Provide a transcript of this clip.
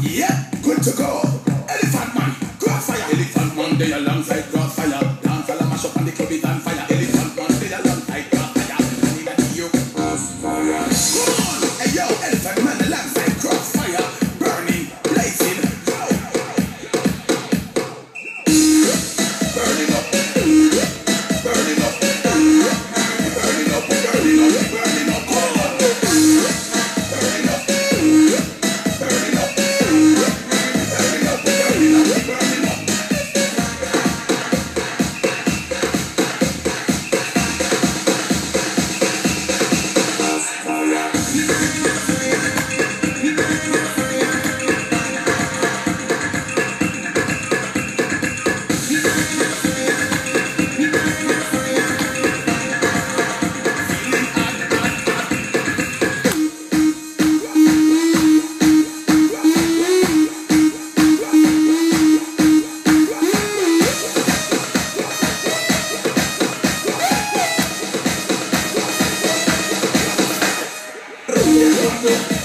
Yeah, good to go. Elephant man, crossfire. Elephant man, they alongside crossfire. Dance all a mash up and the club is on fire. Elephant man, they alongside crossfire. I need a you crossfire. Come on, hey yo, elephant man alongside crossfire. Burning, blazing, go. Burning up, burning up, burning up, burning up, burning up, burning up. Come on, burning up, burning up. Yeah.